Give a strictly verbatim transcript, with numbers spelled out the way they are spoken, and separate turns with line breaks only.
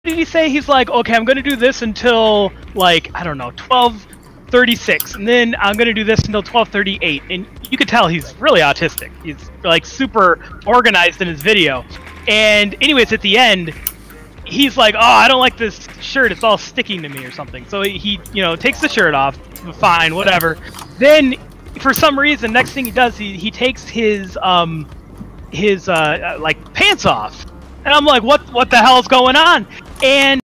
did he say? He's like, okay, I'm gonna do this until like I don't know, twelve thirty-six, and then I'm gonna do this until twelve thirty-eight. And you could tell he's really autistic. He's like super organized in his video. And anyways, at the end, he's like, oh, I don't like this shirt. It's all sticking to me or something. So he, you know, takes the shirt off. Fine, whatever. Then, for some reason, next thing he does, he he takes his um his uh like pants off, and I'm like, what what the hell's going on? And